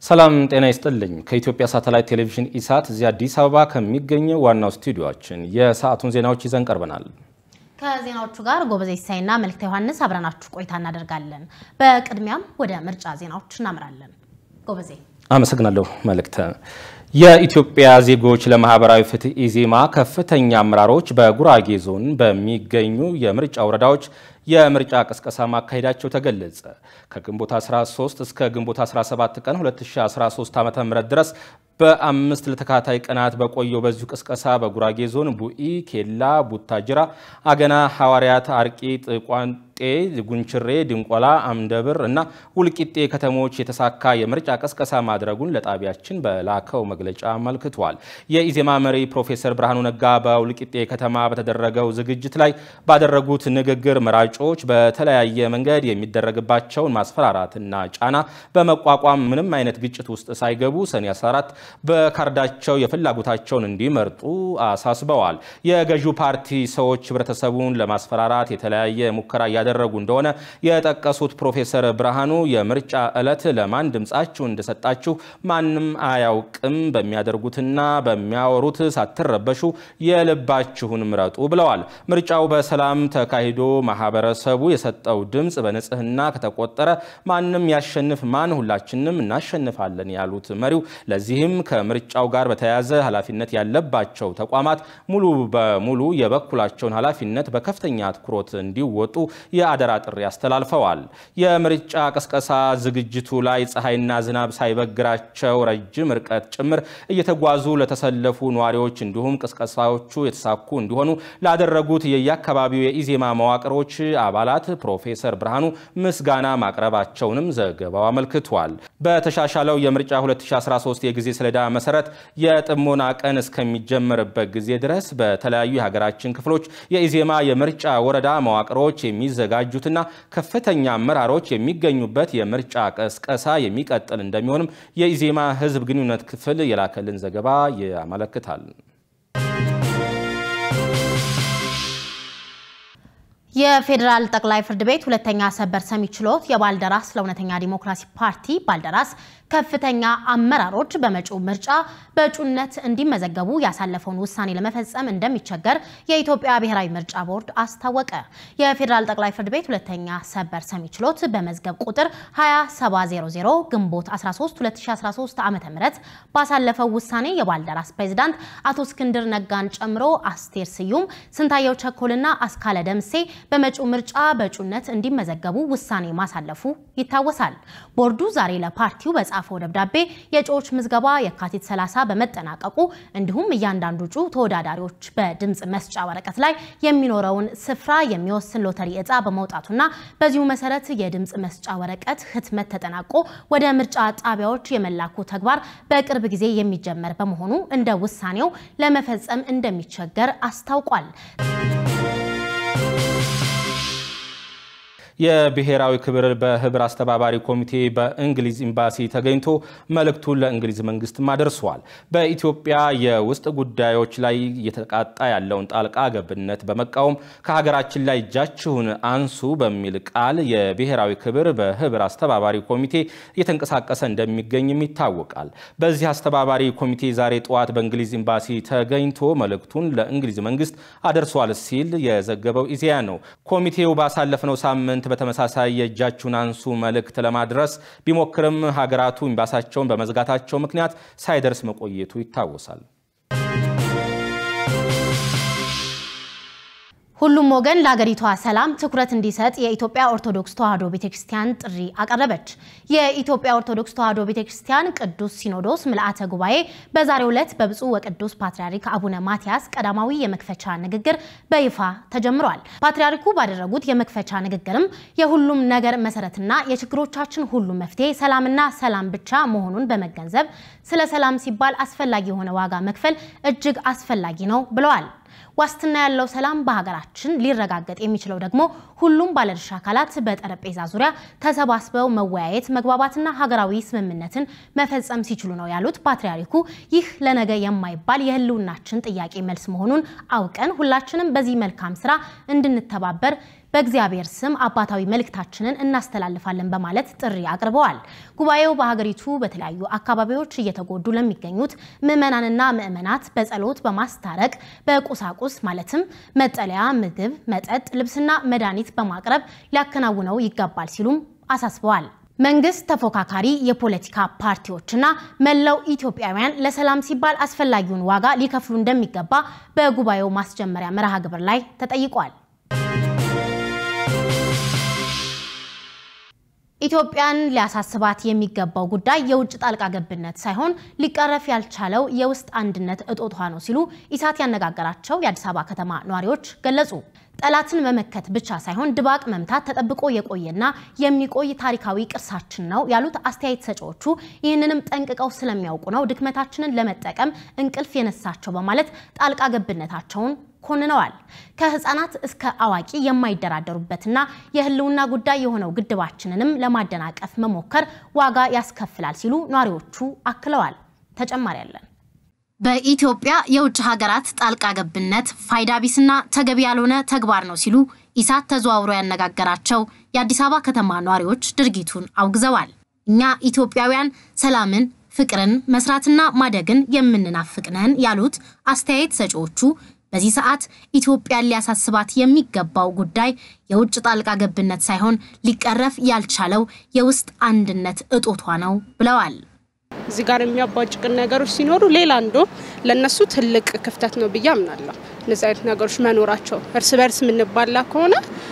ሰላም ጤና ይስጥልኝ ከኢትዮጵያ ሳተላይት ቴሌቪዥን ኢሳት እዚህ አዲስ አበባ ከሚገኘው ዋናው ስቱዲዮአችን የሰዓቱን ዜናዎች ይዘን ቀርበናል። ከዜናዎቹ ጋር ጎበዜ ሳይና መልክተ ዮሐንስ አብረናችሁ ቆይታ እናደርጋለን። በቅድሚያም ወደ ምርጫ ዜናዎች እናመራለን። ጎበዜ አመሰግናለሁ መልክተ። የኢትዮጵያ ዜጎች ለማህበራዊ ፍትህ ኢዜማ ከፍተኛ አመራሮች በጉራጌ ዞን በሚገኙ የምርጫ ወረዳዎች የምርጫ ቅስቀሳ ማካሄዳቸው ተገለጸ። ከግንቦት 13 እስከ ግንቦት 17 ቀን 2013 ዓ.ም ድረስ በአምስት ለተከታታይ ቀናት በቆየው በዚሁ ቅስቀሳ በጉራጌ ዞን ቡኢ፣ ኬላ፣ ቡታጅራ፣ አገና፣ ሐዋርያት፣ አርቂ፣ ጥቋንጤ፣ ጉንችሬ፣ ድንቆላ፣ አምደብር እና ውልቂጤ ከተሞች የተሳካ የምርጫ ቅስቀሳ ማድረጉን ለጣቢያችን በላከው መግለጫ አመልክቷል። የኢዜማ መሪ ፕሮፌሰር ብርሃኑ ነጋ በውልቂጤ ከተማ በተደረገው ዝግጅት ላይ ባደረጉት ንግግር መራጮች በተለያየ መንገድ የሚደረግባቸውን ማስፈራራትና ጫና በመቋቋም ምንም አይነት ግጭት ውስጥ ሳይገቡ ሰኔ 14 በካርዳቸው የፍላጎታቸውን እንዲመርጡ አሳስበዋል። የገዢው ፓርቲ ሰዎች ህብረተሰቡን ለማስፈራራት የተለያየ ሙከራ ያደረጉ እንደሆነ የጠቀሱት ፕሮፌሰር ብርሃኑ የምርጫ ዕለት ለማን ድምጻችሁ እንደሰጣችሁ ማንም አያውቅም፣ በሚያደርጉትና በሚያወሩት ሳትረበሹ የልባችሁን ምረጡ ብለዋል። ምርጫው በሰላም ተካሂዶ ማህበረሰቡ የሰጠው ድምጽ በንጽህና ከተቆጠረ ማንም ያሸንፍ ማን ሁላችንም እናሸንፋለን ያሉት መሪው ለዚህም ከምርጫው ጋር በተያያዘ ኃላፊነት ያለባቸው ተቋማት ሙሉ በሙሉ የበኩላቸውን ኃላፊነት በከፍተኛ አትኩሮት እንዲወጡ የአደራ ጥሪ አስተላልፈዋል። የምርጫ ቅስቀሳ ዝግጅቱ ላይ ፀሐይና ዝናብ ሳይበግራቸው ረጅም ርቀት ጭምር እየተጓዙ ለተሰለፉ ነዋሪዎች እንዲሁም ቅስቀሳዎቹ የተሳኩ እንዲሆኑ ላደረጉት የየአካባቢው የኢዜማ መዋቅሮች አባላት ፕሮፌሰር ብርሃኑ ምስጋና ማቅረባቸውንም ዘገባው አመልክቷል። በተሻሻለው የምርጫ 2013 የጊዜ ሰሌዳ መሰረት የጥሞና ቀን እስከሚጀምርበት ጊዜ ድረስ በተለያዩ የሀገራችን ክፍሎች የኢዜማ የምርጫ ወረዳ መዋቅሮች የሚዘጋጁትና ከፍተኛ አመራሮች የሚገኙበት የምርጫ ቅስቀሳ የሚቀጥል እንደሚሆንም የኢዜማ ህዝብ ግንኙነት ክፍል የላከልን ዘገባ ያመለክታል። የፌደራል ጠቅላይ ፍርድ ቤት ሁለተኛ ሰበር ሰሚ ችሎት የባልደራስ ለእውነተኛ ዲሞክራሲ ፓርቲ ባልደራስ ከፍተኛ አመራሮች በመጪው ምርጫ በእጩነት እንዲመዘገቡ ያሳለፈውን ውሳኔ ለመፈጸም እንደሚቸገር የኢትዮጵያ ብሔራዊ ምርጫ ቦርድ አስታወቀ። የፌደራል ጠቅላይ ፍርድ ቤት ሁለተኛ ሰበር ሰሚ ችሎት በመዝገብ ቁጥር 2700 ግንቦት 13 2013 ዓ.ም ባሳለፈው ውሳኔ የባልደራስ ፕሬዝዳንት አቶ እስክንድር ነጋን ጨምሮ አስቴር ስዩም፣ ስንታየው ቸኮልና አስካለ ደምሴ በመጪው ምርጫ በእጩነት እንዲመዘገቡ ውሳኔ ማሳለፉ ይታወሳል። ቦርዱ ዛሬ ለፓርቲው በጻፈው ደብዳቤ የእጩዎች ምዝገባ የካቲት 30 በመጠናቀቁ እንዲሁም እያንዳንዱ እጩ ተወዳዳሪዎች በድምጽ መስጫ ወረቀት ላይ የሚኖረውን ስፍራ የሚወስን ሎተሪ ዕጣ በመውጣቱና በዚሁ መሰረት የድምጽ መስጫ ወረቀት ህትመት ተጠናቆ ወደ ምርጫ ጣቢያዎች የመላኩ ተግባር በቅርብ ጊዜ የሚጀመር በመሆኑ እንደ ውሳኔው ለመፈጸም እንደሚቸገር አስታውቋል። የብሔራዊ ክብር በህብር አስተባባሪ ኮሚቴ በእንግሊዝ ኤምባሲ ተገኝቶ መልእክቱን ለእንግሊዝ መንግስት ማድረሷል። በኢትዮጵያ የውስጥ ጉዳዮች ላይ እየተቃጣ ያለውን ጣልቃ ገብነት በመቃወም ከሀገራችን ላይ እጃችሁን አንሱ በሚል ቃል የብሔራዊ ክብር በህብር አስተባባሪ ኮሚቴ እየተንቀሳቀሰ እንደሚገኝም ይታወቃል። በዚህ አስተባባሪ ኮሚቴ ዛሬ ጠዋት በእንግሊዝ ኤምባሲ ተገኝቶ መልእክቱን ለእንግሊዝ መንግስት አድርሷል ሲል የዘገበው ኢዜአ ነው። ኮሚቴው ባሳለፈው ሳምንት በተመሳሳይ የእጃችሁን አንሱ መልእክት ለማድረስ ቢሞክርም ሀገራቱ ኤምባሲያቸውን በመዝጋታቸው ምክንያት ሳይደርስ መቆየቱ ይታወሳል። ሁሉም ወገን ለሀገሪቷ ሰላም ትኩረት እንዲሰጥ የኢትዮጵያ ኦርቶዶክስ ተዋሕዶ ቤተክርስቲያን ጥሪ አቀረበች። የኢትዮጵያ ኦርቶዶክስ ተዋሕዶ ቤተክርስቲያን ቅዱስ ሲኖዶስ ምልአተ ጉባኤ በዛሬው ዕለት በብፁዕ ወቅዱስ ፓትርያርክ አቡነ ማትያስ ቀዳማዊ የመክፈቻ ንግግር በይፋ ተጀምሯል። ፓትርያርኩ ባደረጉት የመክፈቻ ንግግርም የሁሉም ነገር መሰረትና የችግሮቻችን ሁሉ መፍትሄ ሰላምና ሰላም ብቻ መሆኑን በመገንዘብ ስለ ሰላም ሲባል አስፈላጊ የሆነ ዋጋ መክፈል እጅግ አስፈላጊ ነው ብለዋል። ዋስትና ያለው ሰላም በሀገራችን ሊረጋገጥ የሚችለው ደግሞ ሁሉም ባለድርሻ አካላት በጠረጴዛ ዙሪያ ተሰባስበው መወያየት መግባባትና ሀገራዊ ስምምነትን መፈጸም ሲችሉ ነው ያሉት ፓትርያርኩ ይህ ለነገ የማይባል የህልውናችን ጥያቄ መልስ መሆኑን አውቀን ሁላችንም በዚህ መልካም ስራ እንድንተባበር በእግዚአብሔር ስም አባታዊ መልእክታችንን እናስተላልፋለን በማለት ጥሪ አቅርበዋል። ጉባኤው በሀገሪቱ በተለያዩ አካባቢዎች እየተጎዱ ለሚገኙት ምዕመናንና ምዕመናት በጸሎት በማስታረቅ በቁሳቁስ ማለትም መጠለያ፣ ምግብ፣ መጠጥ፣ ልብስና መድኃኒት በማቅረብ ሊያከናውነው ይገባል ሲሉም አሳስበዋል። መንግስት ተፎካካሪ የፖለቲካ ፓርቲዎችና መላው ኢትዮጵያውያን ለሰላም ሲባል አስፈላጊውን ዋጋ ሊከፍሉ እንደሚገባ በጉባኤው ማስጀመሪያ መርሃ ግብር ላይ ተጠይቋል። ኢትዮጵያን ሊያሳስባት የሚገባው ጉዳይ የውጭ ጣልቃ ገብነት ሳይሆን ሊቀረፍ ያልቻለው የውስጥ አንድነት እጦቷ ነው ሲሉ ኢሳት ያነጋገራቸው የአዲስ አበባ ከተማ ነዋሪዎች ገለጹ። ጠላትን መመከት ብቻ ሳይሆን ድባቅ መምታት ተጠብቆ የቆየና የሚቆይ ታሪካዊ ቅርሳችን ነው ያሉት አስተያየት ሰጪዎቹ ይህንንም ጠንቅቀው ስለሚያውቁ ነው ድክመታችንን ለመጠቀም እንቅልፍ የነሳቸው በማለት ጣልቃ ገብነታቸውን ኮንነዋል። ከህፃናት እስከ አዋቂ የማይደራደሩበትና የህልውና ጉዳይ የሆነው ግድባችንንም ለማደናቀፍ መሞከር ዋጋ ያስከፍላል ሲሉ ነዋሪዎቹ አክለዋል። ተጨማሪ ያለን በኢትዮጵያ የውጭ ሀገራት ጣልቃ ገብነት ፋይዳ ቢስና ተገቢ ያልሆነ ተግባር ነው ሲሉ ኢሳት ተዘዋውሮ ያነጋገራቸው የአዲስ አበባ ከተማ ነዋሪዎች ድርጊቱን አውግዘዋል። እኛ ኢትዮጵያውያን ሰላምን፣ ፍቅርን፣ መስራትና ማደግን የምንናፍቅነን ያሉት አስተያየት ሰጪዎቹ በዚህ ሰዓት ኢትዮጵያን ሊያሳስባት የሚገባው ጉዳይ የውጭ ጣልቃ ገብነት ሳይሆን ሊቀረፍ ያልቻለው የውስጥ አንድነት እጦቷ ነው ብለዋል። እዚህ ጋር የሚያባጭቅን ነገሮች ሲኖሩ ሌላ አንዱ ለነሱ ትልቅ ክፍተት ነው ብዬ አምናለሁ። እነዚህ አይነት ነገሮች መኖራቸው እርስ በርስ ምንባላ ከሆነ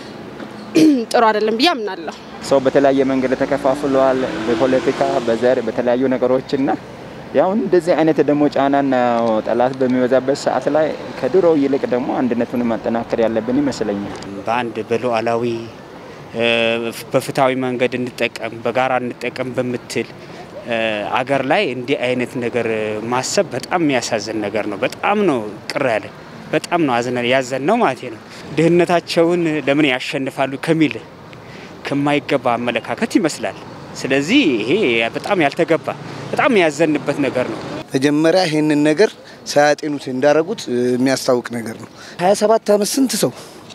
ጥሩ አይደለም ብዬ አምናለሁ። ሰው በተለያየ መንገድ ተከፋፍሏል፣ በፖለቲካ፣ በዘር፣ በተለያዩ ነገሮችና ያው እንደዚህ አይነት ደሞ ጫናና ጠላት በሚወዛበት ሰዓት ላይ ከድሮው ይልቅ ደሞ አንድነቱን ማጠናከር ያለብን ይመስለኛል። በአንድ በሉዓላዊ በፍትሃዊ መንገድ እንጠቀም በጋራ እንጠቀም በመትል አገር ላይ እንዲህ አይነት ነገር ማሰብ በጣም የሚያሳዝን ነገር ነው። በጣም ነው ቅር ያለ በጣም ነው አዝነን ያዘነው ማለት ነው። ድህነታቸውን ለምን ያሸንፋሉ ከሚል ከማይገባ አመለካከት ይመስላል። ስለዚህ ይሄ በጣም ያልተገባ በጣም ያዘንበት ነገር ነው። መጀመሪያ ይሄንን ነገር ሳያጤኑት እንዳረጉት የሚያስታውቅ ነገር ነው። 27 ዓመት ስንት ሰው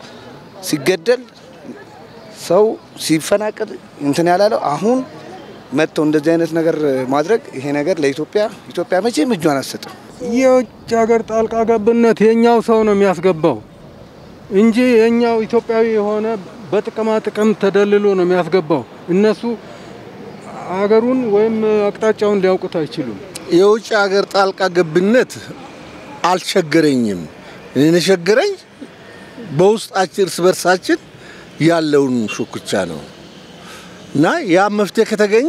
ሲገደል ሰው ሲፈናቀል እንትን ያላለው አሁን መጥቶ እንደዚህ አይነት ነገር ማድረግ ይሄ ነገር ለኢትዮጵያ መቼም እጇን አትሰጥም። የውጭ ሀገር ጣልቃ ገብነት የኛው ሰው ነው የሚያስገባው እንጂ የኛው ኢትዮጵያዊ የሆነ በጥቅማ ጥቅም ተደልሎ ነው የሚያስገባው። እነሱ ሀገሩን ወይም አቅጣጫውን ሊያውቁት አይችሉም። የውጭ ሀገር ጣልቃ ገብነት አልቸገረኝም። እነሸገረኝ በውስጣችን እርስ በርሳችን ያለውን ሹክቻ ነው እና ያ መፍትሄ ከተገኘ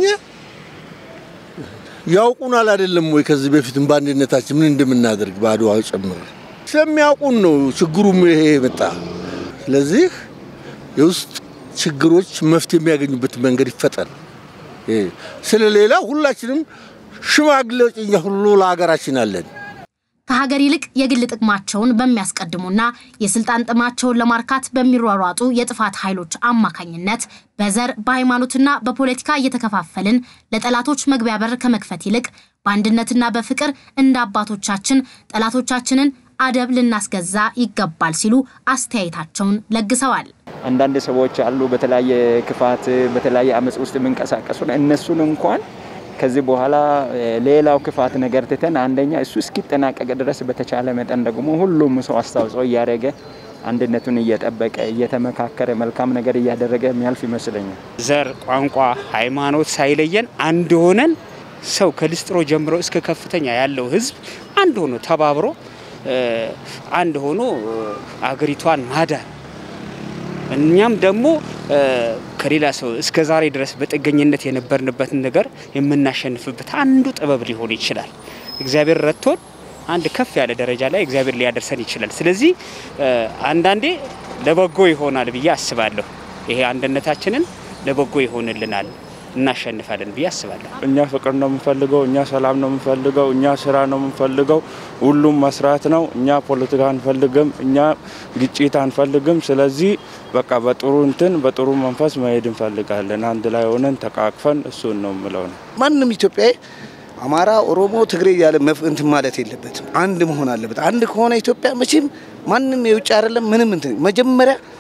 ያውቁናል አይደለም ወይ ከዚህ በፊትም ባንድነታችን ምን እንደምናደርግ ባድዋው ጨምር ስለሚያውቁን ነው ችግሩም ይሄ መጣ። ስለዚህ የውስጥ ችግሮች መፍትሄ የሚያገኙበት መንገድ ይፈጠር። ስለሌላ ሁላችንም ሽማግሌዎች እኛ ሁሉ ለሀገራችን አለን። ከሀገር ይልቅ የግል ጥቅማቸውን በሚያስቀድሙና የስልጣን ጥማቸውን ለማርካት በሚሯሯጡ የጥፋት ኃይሎች አማካኝነት በዘር በሃይማኖትና በፖለቲካ እየተከፋፈልን ለጠላቶች መግቢያ በር ከመክፈት ይልቅ በአንድነትና በፍቅር እንደ አባቶቻችን ጠላቶቻችንን አደብ ልናስገዛ ይገባል ሲሉ አስተያየታቸውን ለግሰዋል። አንዳንድ ሰዎች አሉ በተለያየ ክፋት በተለያየ አመጽ ውስጥ መንቀሳቀሱ እነሱን እንኳን ከዚህ በኋላ ሌላው ክፋት ነገር ተተን አንደኛ እሱ እስኪጠናቀቅ ድረስ በተቻለ መጠን ደግሞ ሁሉም ሰው አስተዋጽኦ ያደረገ አንድነቱን እየጠበቀ እየተመካከረ መልካም ነገር እያደረገ የሚያልፍ ይመስለኛል። ዘር ቋንቋ ሃይማኖት ሳይለየን አንድ ሆነን ሰው ከልስጥሮ ጀምሮ እስከ ከፍተኛ ያለው ህዝብ አንድ ሆኖ ተባብሮ አንድ ሆኖ አገሪቷን ማዳን እኛም ደግሞ ከሌላ ሰው እስከ ዛሬ ድረስ በጥገኝነት የነበርንበት ነገር የምናሸንፍበት አንዱ ጥበብ ሊሆን ይችላል። እግዚአብሔር ረድቶን አንድ ከፍ ያለ ደረጃ ላይ እግዚአብሔር ሊያደርሰን ይችላል። ስለዚህ አንዳንዴ ለበጎ ይሆናል ብዬ አስባለሁ። ይሄ አንድነታችንን ለበጎ ይሆንልናል እናሸንፋለን ብዬ አስባለሁ። እኛ ፍቅር ነው የምንፈልገው፣ እኛ ሰላም ነው የምንፈልገው፣ እኛ ስራ ነው የምንፈልገው፣ ሁሉም መስራት ነው። እኛ ፖለቲካ አንፈልግም፣ እኛ ግጭት አንፈልግም። ስለዚህ በቃ በጥሩ መንፈስ መሄድ እንፈልጋለን። አንድ ላይ ሆነን ተቃቅፈን እሱን ነው የምለው ነው። ማንንም ኢትዮጵያዊ አማራ፣ ኦሮሞ፣ ትግሬ ያለ እንትን ማለት የለበትም። አንድ መሆን አለበት። አንድ ከሆነ ኢትዮጵያ መቼም ማንንም የውጭ አይደለም ምንም እንትን መጀመሪያ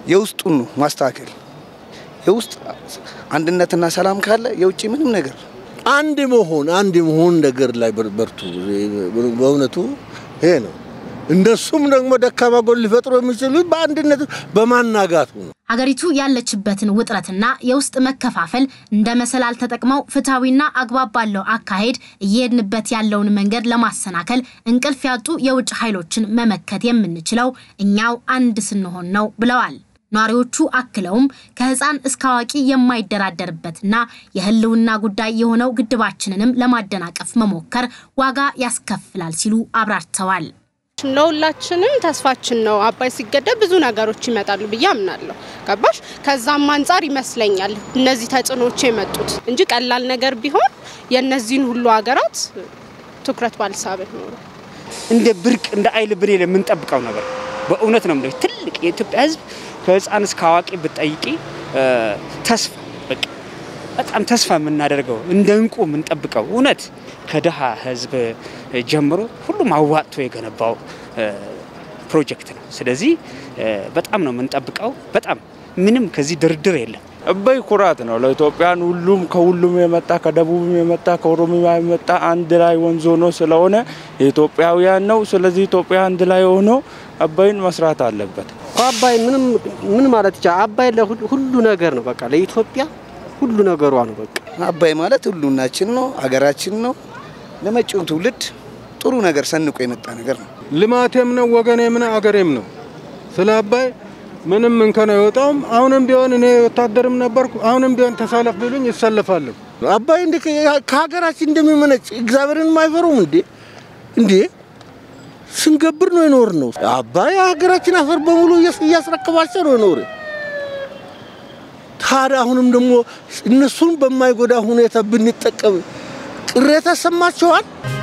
የውስጡን ማስተካከል የውስጥ አንድነትና ሰላም ካለ የውጪ ምንም ነገር አንድ መሆን ነገር ላይ በርቱ በእውነቱ ይሄ ነው እንደሱም ደግሞ ደካማ ጎል ሊፈጥሩ የሚችሉት በአንድነት በማናጋቱ ነው ሀገሪቱ ያለችበትን ውጥረትና የውስጥ መከፋፈል እንደ መሰላል ተጠቅመው ፍታዊና አግባብ ባለው አካሄድ እየሄድንበት ያለውን መንገድ ለማሰናከል እንቅልፍ ያጡ የውጭ ኃይሎችን መመከት የምንችለው እኛው አንድ ስንሆን ነው ብለዋል ኗሪዎቹ አክለውም ከህፃን እስከ አዋቂ የማይደራደርበትና የህልውና ጉዳይ የሆነው ግድባችንንም ለማደናቀፍ መሞከር ዋጋ ያስከፍላል ሲሉ አብራርተዋል ለሁላችንም ተስፋችን ነው አባይ ሲገደብ ብዙ ነገሮች ይመጣሉ በያምናለሁ ገባሽ ከዛም አንፃር ይመስለኛል እነዚህ ተጽኖች የመጡት እንጂ ቀላል ነገር ቢሆን የነዚህን ሁሉ ሀገራት ትኩረት ባልሳበ ነው እንደ ብርቅ እንደ አይል ብሬል የምንጠብቀው ነገር በእውነት ነው ትልቅ የኢትዮጵያ ህዝብ ከህፃን እስከ አዋቂ በጠይቂ ተስፋ በጣም ተስፋ የምናደርገው እንደ እንቁ የምንጠብቀው እውነት ከደሃ ህዝብ ጀምሮ ሁሉም አዋጥቶ የገነባው ፕሮጀክት ነው ስለዚህ በጣም ነው የምንጠብቀው በጣም ምንም ከዚህ ድርድር የለም አባይ ኩራት ነው ለኢትዮጵያን ሁሉም ከሁሉም የመጣ ከደቡብም የመጣ ከኦሮሚያ የመጣ አንድ ላይ ወንዞ ነው ስለሆነ ኢትዮጵያውያን ነው ስለዚህ ኢትዮጵያ አንድ ላይ ሆኖ አባይን መስራት አለበት አባይ ምን ማለት ይችላል አባይ ለሁሉ ነገር ነው በቃ ለኢትዮጵያ ሁሉ ነገሯ ነው በቃ አባይ ማለት ሁሉናችን ነው ሀገራችን ነው ለመጪው ትውልድ ጥሩ ነገር ሰንቆ የመጣ ነገር ነው ልማቴም ነው ወገኔም ነው አገሬም ነው ስለ አባይ ምንም እንከን አይወጣም አሁንም ቢሆን እኔ ወታደርም ነበርኩ አሁንም ቢሆን ተሳለፍ ቢሉኝ ይሰለፋሉ አባይ እንደ ከሀገራችን እንደሚመነጭ እግዚአብሔርን ማይፈሩም እንዴ ስንገብር ነው ይኖር ነው አባይ ሀገራችን አፈር በሙሉ እያስረከባቸው ነው ይኖር ታዲያ አሁንም ደግሞ እነሱን በማይጎዳ ሁኔታ ብንጠቀም ቅሬታ ሰማቸዋል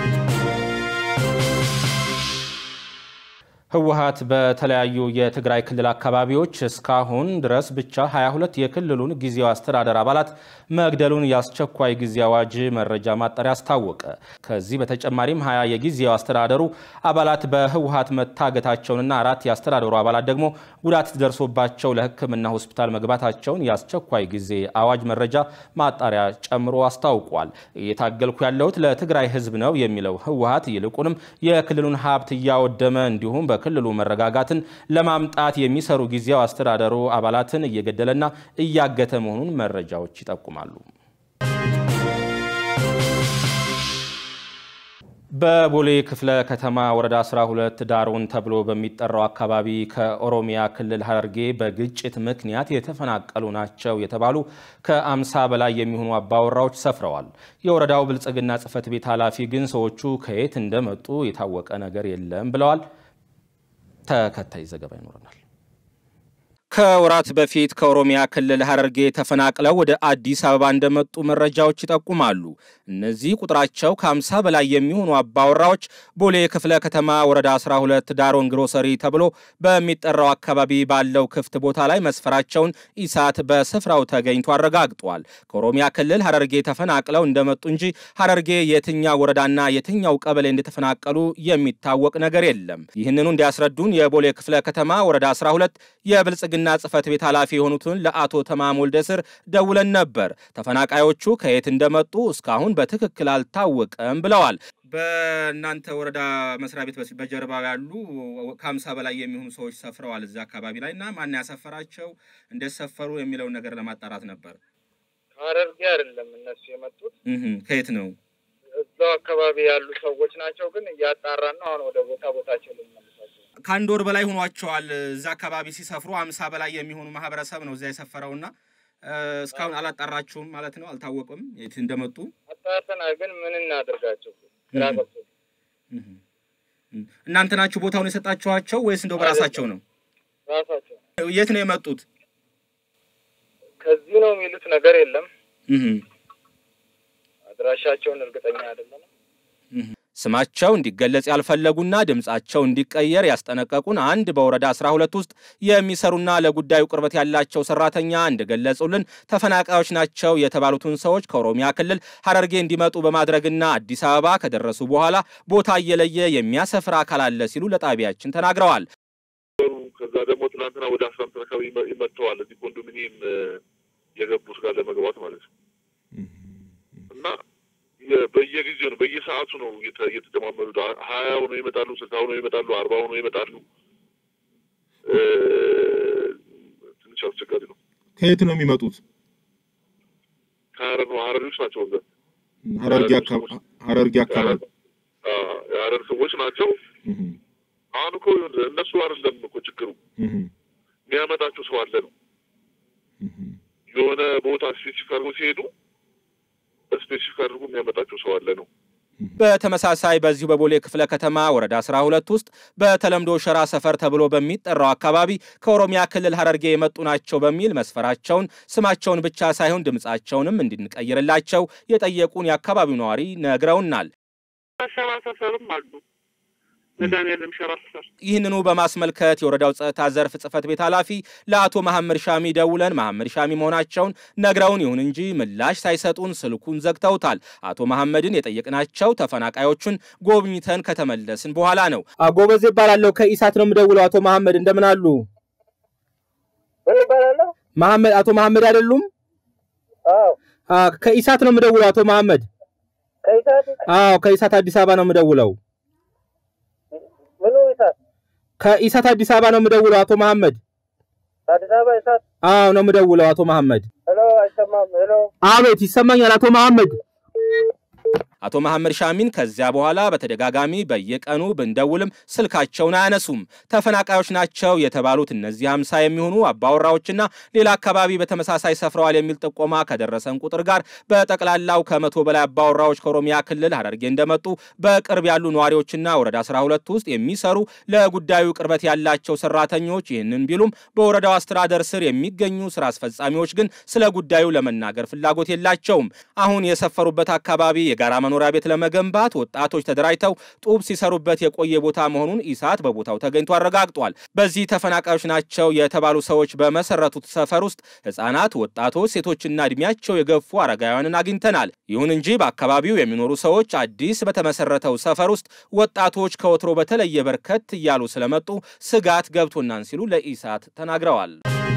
ህወሓት በተለያዩ የትግራይ ክልል አካባቢዎች እስካሁን ድረስ ብቻ 22 የክልሉን ጊዜያዊ አስተዳደር አባላት መግደሉን ያስቸኳይ ጊዜ አዋጅ መረጃ ማጣሪያ አስታወቀ ከዚህ በተጨማሪም 20 የጊዜያዊ አስተዳደሩ አባላት በህወሓት መታገታቸውንና 4 የአስተዳደሩ አባላት ደግሞ ጉዳት ደርሶባቸው ለህክምና ሆስፒታል መግባታቸውን ያስቸኳይ ጊዜ አዋጅ መረጃ ማጣሪያ ጨምሮ አስታውቋል የታገልኩ ያለውት ለትግራይ ህዝብ ነው የሚለው ህወሓት ይልቁንም የክልሉን ሀብት ያወደመ እንዲሁም ክልሉ መረጋጋትን ለማምጣት የሚሰሩ ጊዜያዊ አስተዳደሩ አባላትን እየገደለና እያገተ መሆኑን መረጃዎች ይጠቁማሉ በቦሌ ክፍለ ከተማ ወረዳ 12 ዳሮን ተብሎ በሚጠራው አካባቢ ከኦሮሚያ ክልል ሐረርጌ በግጭት ምክንያት የተፈናቀሉ ናቸው የተባሉ ከ50 በላይ የሚሆኑ አባወራዎች ሰፍረዋል የወረዳው ብልጽግና ጽሕፈት ቤት ኃላፊ ግን ሰዎቹ ከየት እንደመጡ የታወቀ ነገር የለም ብለዋል ተከታይ ዘገባ ይኖርናል ከወራት በፊት ከኦሮሚያ ክልል ሐረርጌ ተፈናቅለው ወደ አዲስ አበባ እንደመጡ መረጃዎች ይጠቁማሉ እነዚህ ቁጥራቸው ከ50 በላይ የሚሆኑ አባወራዎች ቦሌ ክፍለ ከተማ ወረዳ 12 ዳሮን ግሮሰሪ ተብሎ በሚጠራው አካባቢ ባለው ክፍት ቦታ ላይ መስፈራቸውን ኢሳት በስፍራው ተገኝቶ አረጋግጧል ከኦሮሚያ ክልል ሐረርጌ ተፈናቅለው እንደመጡ እንጂ ሐረርጌ የትኛው ወረዳና የትኛው ቀበሌ እንደተፈናቀሉ የሚታወቅ ነገር የለም ይህንኑ እንዲያስረዱን የቦሌ ክፍለ ከተማ ወረዳ 12 የብልጽግና ጽሕፈት ቤት ኃላፊ የሆኑትን ለአቶ ተማም ወልደስር ደውለን ነበር ተፈናቃዮቹ ከየት እንደመጡ እስካሁን በትክክል አልታወቀም ብለዋል በእናንተ ወረዳ መስሪያ ቤት በጀርባው ያሉ ከ50 በላይ የሚሆኑ ሰዎች ሰፍረዋል እዛ አካባቢ ላይና ማን ያሰፈራቸው እንደሰፈሩ የሚለው ነገር ለማጣራት ነበር ሐረርጌ አይደለም እነሱ የመጡት ከየት ነው እዛው አካባቢ ያሉ ሰዎች ናቸው ግን ያጣራን ነው አሁን ወደ ቦታቸው ልንመለሳቸው ካንድ ወር በላይ ሆኗቸዋል እዛ አካባቢ ሲሰፍሩ 50 በላይ የሚሆኑ ማህበረሰብ ነው እዛ የሰፈረውና እስካሁን አላጣራችሁም ማለት ነው አልታወቁም የት እንደመጡ አጣርተና ግን ምን እናደርጋቸው እናንተ ናችሁ ቦታውን የሰጣችኋቸው ወይስ እንደው በራሳቸው ነው ራሳቸው የት ነው የመጡት ከዚህ ነው የሚሉት ነገር የለም አድራሻቸውን እርግጠኛ አይደለም ስማቸው እንዲገለጽ ያልፈለጉና ድምጻቸው እንዲቀየር ያስጠነቀቁን አንድ በወረዳ 12 ውስጥ የሚሰሩና ለጉዳዩ ቅርበት ያላቸው ሰራተኛ እንደገለጹልን ተፈናቃዮች ናቸው የተባሉትን ሰዎች ከኦሮሚያ ክልል ሐረርጌ እንዲመጡ በማድረግና አዲስ አበባ ከደረሱ በኋላ ቦታ እየለየ የሚያሰፍር አካል አለ ሲሉ ለጣቢያችን ተናግረዋል ከዛ ደግሞ ትናንትና ወደ 11 አካባቢ ይመጣዋል እዚህ ኮንዶሚኒየም የገቡት ጋር ለመግባት ማለት ነው እና በየጊዜው ነው በየሰዓቱ ነው እየተደማመሩ 20 ነው ይመጣሉ 60 ነው ይመጣሉ 40 ነው ይመጣሉ ትንሽ አስቸጋሪ ነው ከየት ነው የሚመጡት ሀረሪዎች ናቸው ወደ ሀረርጌ አካባቢ የሀረር ሰዎች ናቸው አሁን እኮ እነሱ አይደለም እኮ ችግሩ የሚያመጣቸው ሰው አለ ነው የሆነ ቦታ ስፔሲፊክ አድርጎ ሲሄዱ ስፔሲፊክ አድርጎ የሚያመጣቸው ሰው አለ ነው በተመሳሳይ በዚሁ በቦሌ ክፍለ ከተማ ወረዳ 12 ውስጥ በተለምዶ ሸራ ሰፈር ተብሎ በሚጠራው አካባቢ ከኦሮሚያ ክልል ሀረርጌ የመጡ ናቸው በሚል መስፈራቸውን ስማቸውን ብቻ ሳይሆን ድምጻቸውንም እንድንቀይርላቸው የጠየቁን የአካባቢው ነዋሪ ነግረውናል ሸራ ሰፈርም አሉ መዳንያለም ሸራ ሰፈር ይህንኑ በማስመልከት የወረዳው ጸጥታ ዘርፍ ጽፈት ቤት ኃላፊ ለአቶ መሐመድ ሻሚ ደውለን መሐመድ ሻሚ መሆናቸውን ነግረውን ይሁን እንጂ ምላሽ ሳይሰጡን ስልኩን ዘግተውታል አቶ መሐመድን የጠየቅናቸው ተፈናቃዮቹን ጎብኝተን ከተመለስን በኋላ ነው አጎበዝ ይባላልው ከኢሳት ነው የምደውለው አቶ መሐመድ እንደምን አሉ መሐመድ አቶ መሐመድ አይደሉም ከኢሳት ነው የምደውለው አቶ መሐመድ ከኢሳት አዲስ አበባ ነው የምደውለው ከኢሳት አዲስ አበባ ነው የምደውለው አቶ መሐመድ አዲስ አበባ ኢሳት ነው የምደውለው አቶ መሐመድ ሄሎ አይሰማም ሄሎ አቤት ይሰማኛል አቶ መሐመድ አቶ መሐመድ ሻሚን ከዚያ በኋላ በተደጋጋሚ በየቀኑ ብንደውልም ስልካቸውን አያነሱም ተፈናቃዮች ናቸው የተባሉት እነዚህ 50 የሚሆኑ አባወራዎችና ሌላ አካባቢ በተመሳሳይ ሰፍረዋል የሚል ጥቆማ ከደረሰን ቁጥር ጋር በጠቅላላው ከ100 በላይ አባወራዎች ከኦሮሚያ ክልል ሀረርጌ እንደመጡ በቅርብ ያሉ ነዋሪዎችና ወረዳ 12 ውስጥ የሚሰሩ ለጉዳዩ ቅርበት ያላቸው ሰራተኞች ይህንን ቢሉም በወረዳው አስተዳደር ስር የሚገኙ ስራ አስፈጻሚዎች ግን ስለ ጉዳዩ ለመናገር ፍላጎት የላቸውም አሁን የሰፈሩበት አካባቢ የጋራ መኖሪያ ቤት ለመገንባት ወጣቶች ተደራጅተው ጡብ ሲሰሩበት የቆየ ቦታ መሆኑን ኢሳት በቦታው ተገኝቶ አረጋግጧል በዚህ ተፈናቃዮች ናቸው የተባሉ ሰዎች በመሰረቱት ሰፈር ውስጥ ህፃናት ወጣቶች ሴቶችና እድሜያቸው የገፉ አረጋውያንን አግኝተናል ይሁን እንጂ በአካባቢው የሚኖሩ ሰዎች አዲስ በተመሰረተው ሰፈር ውስጥ ወጣቶች ከወትሮ በተለየ በርከት እያሉ ስለመጡ ስጋት ገብቶናን ሲሉ ለኢሳት ተናግረዋል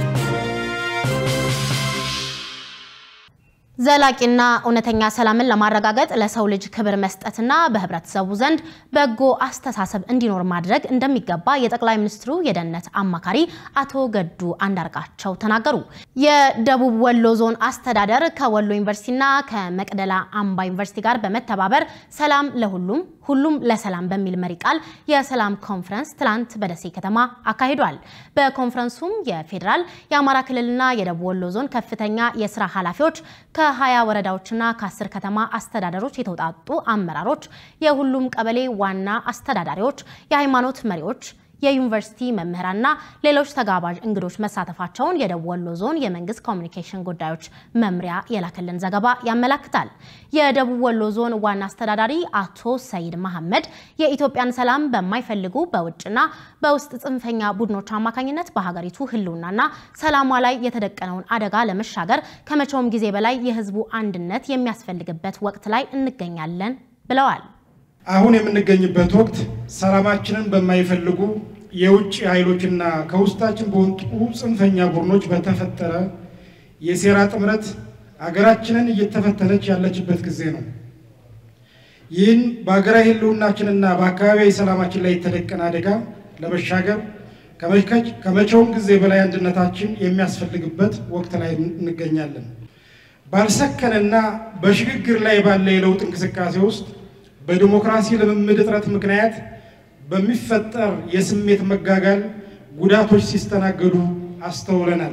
ዘላቂና እውነተኛ ሰላምን ለማረጋገጥ ለሰው ልጅ ክብር መስጠትና በህብረተሰቡ ዘንድ በጎ አስተሳሰብ እንዲኖር ማድረግ እንደሚገባ የጠቅላይ ሚኒስትሩ የደህንነት አማካሪ አቶ ገዱ አንዳርጋቸው ተናገሩ የደቡብ ወሎ ዞን አስተዳደር ከወሎ ዩኒቨርሲቲና ከመቅደላ አምባ ዩኒቨርሲቲ ጋር በመተባበር ሰላም ለሁሉም ሁሉም ለሰላም በሚል መሪ ቃል የሰላም ኮንፈረንስ ትላንት በደሴ ከተማ አካሂዷል በኮንፈረንሱም የፌደራል የአማራ ክልልና የደቡብ ወሎ ዞን ከፍተኛ የሥራ ኃላፊዎች ከ20 ወረዳዎችና ከ10 ከተማ አስተዳደሮች የተውጣጡ አመራሮች የሁሉም ቀበሌ ዋና አስተዳዳሪዎች የሃይማኖት መሪዎች የዩኒቨርሲቲ መምህራንና ሌሎች ተጋባዥ እንግዶች መሳተፋቸውን የደቡብ ወሎ ዞን የመንግስት ኮሙኒኬሽን ጉዳዮች መምሪያ የላከልን ዘገባ ያመለክታል የደቡብ ወሎ ዞን ዋና አስተዳዳሪ አቶ ሰይድ መሐመድ የኢትዮጵያን ሰላም በማይፈልጉ በውጭና በውስጥ ጽንፈኛ ቡድኖች አማካኝነት በሀገሪቱ ህልውናና ሰላሟ ላይ የተደቀነውን አደጋ ለመሻገር ከመቼውም ጊዜ በላይ የህዝቡ አንድነት የሚያስፈልግበት ወቅት ላይ እንገኛለን ብለዋል አሁን የምንገኝበት ወቅት ሰላማችንን በማይፈልጉ የውጭ ኃይሎችና ከውስጣችን በወጡ ጽንፈኛ ቡድኖች በተፈጠረ የሴራ ጥምረት አገራችንን እየተፈተነች ያለችበት ጊዜ ነው ይህን በአገራዊ ህልውናችንና በአካባቢያዊ ሰላማችን ላይ የተደቀነ አደጋ ለመሻገር ከመቼውም ጊዜ በላይ አንድነታችን የሚያስፈልግበት ወቅት ላይ እንገኛለን ባልሰከነና በሽግግር ላይ ባለ የለውጥ እንቅስቃሴ ውስጥ በዲሞክራሲ ልምምድ እጥረት ምክንያት በሚፈጠር የስሜት መጋጋል ጉዳቶች ሲስተናገዱ አስተውለናል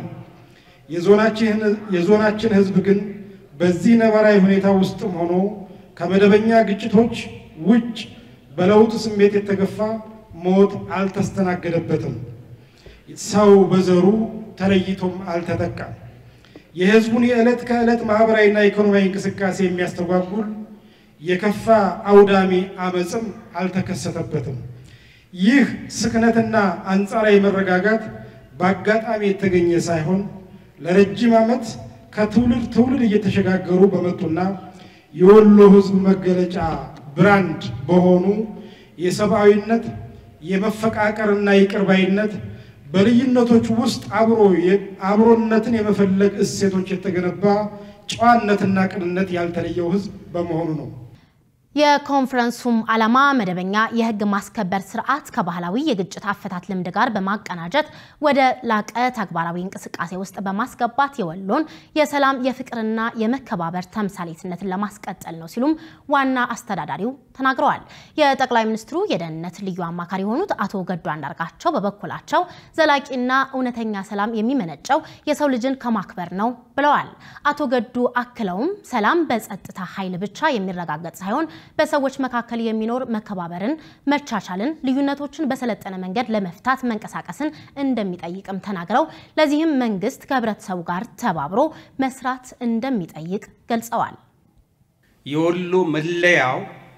የዞናችን ህዝብ ግን በዚህ ነባራዊ ሁኔታ ውስጥም ሆኖ ከመደበኛ ግጭቶች ውጭ በለውጥ ስሜት የተገፋ ሞት አልተስተናገደበትም ሰው በዘሩ ተለይቶም አልተጠቃም የህዝቡን የዕለት ከዕለት ማህበራዊና ኢኮኖሚያዊ እንቅስቃሴ የሚያስተጓጉል የከፋ አውዳሚ አመጽም አልተከሰተበትም ይህ ስክነትና አንጻራዊ መረጋጋት በአጋጣሚ የተገኘ ሳይሆን ለረጅም ዓመት ከትውልድ ትውልድ እየተሸጋገሩ በመጡና የወሎ ህዝብ መገለጫ ብራንድ በሆኑ የሰብአዊነት የመፈቃቀርና ይቅርባይነት በልዩነቶች ውስጥ አብሮነትን የመፈለግ እሴቶች የተገነባ ጨዋነትና ቅንነት ያልተለየው ህዝብ በመሆኑ ነው። የኮንፈረንሱም ዓላማ መደበኛ የህግ ማስከበር ስርዓት ከባህላዊ የግጭት አፈታት ልምድ ጋር በማቀናጀት ወደ ላቀ ተግባራዊ እንቅስቃሴ ውስጥ በማስገባት የወሎን የሰላም የፍቅርና የመከባበር ተምሳሌትነትን ለማስቀጠል ነው ሲሉም ዋና አስተዳዳሪው ተናግረዋል። የጠቅላይ ሚኒስትሩ የደህንነት ልዩ አማካሪ የሆኑት አቶ ገዱ አንዳርጋቸው በበኩላቸው ዘላቂና እውነተኛ ሰላም የሚመነጨው የሰው ልጅን ከማክበር ነው ብለዋል። አቶ ገዱ አክለውም ሰላም በጸጥታ ኃይል ብቻ የሚረጋገጥ ሳይሆን በሰዎች መካከል የሚኖር መከባበርን መቻቻልን ልዩነቶችን በሰለጠነ መንገድ ለመፍታት መንቀሳቀስን እንደሚጠይቅም ተናግረው ለዚህም መንግስት ከህብረተሰቡ ጋር ተባብሮ መስራት እንደሚጠይቅ ገልጸዋል። የወሎ መለያው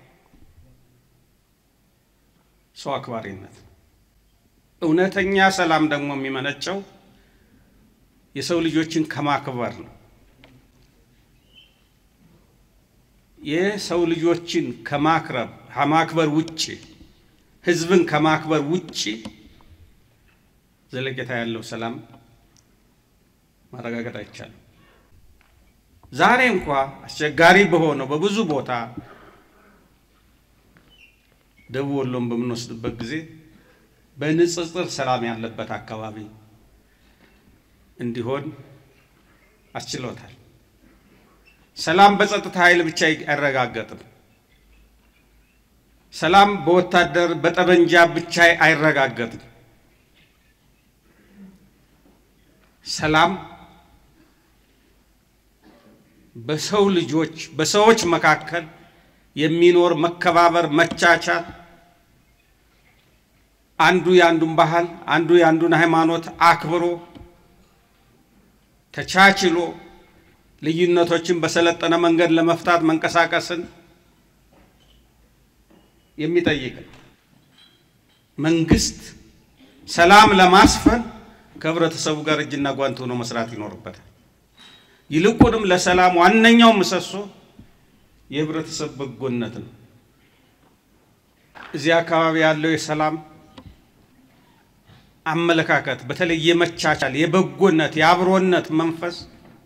ሰው አክባሪነት እውነተኛ ሰላም ደግሞ የሚመነጨው የሰው ልጆችን ከማክበር ነው። የሰው ልጆችን ከማክበር ውጪ ህዝብን ከማክበር ውጪ ዘለቄታ ያለው ሰላም ማረጋገጥ አይቻልም። ዛሬ እንኳን አስቸጋሪ በሆነው በብዙ ቦታ ደቡብ ወሎን በምንወስድበት ጊዜ በንጽጽር ሰላም ያለበት አካባቢ እንዲሆን አስችሎታል። ሰላም በጸጥታ ኃይል ብቻ አይረጋገጥም። ሰላም በወታደር በጠበንጃ ብቻ አይረጋገጥም። ሰላም በሰዎች መካከል የሚኖር መከባበር መቻቻል አንዱ ያንዱን ባህል አንዱ ያንዱን ሃይማኖት አክብሮ ተቻችሎ ልዩነቶችን በሰለጠነ መንገድ ለመፍታት መንቀሳቀስን የሚጠይቅ መንግስት ሰላም ለማስፈን ከህብረተሰቡ ጋር እጅና ጓንት ሆኖ መስራት ይኖርበታል። ይልቁንም ለሰላም ዋነኛው ምሰሶ የህብረተሰብ በጎነት ነው። እዚህ አካባቢ ያለው የሰላም አመለካከት በተለይ የመቻቻል የበጎነት የአብሮነት መንፈስ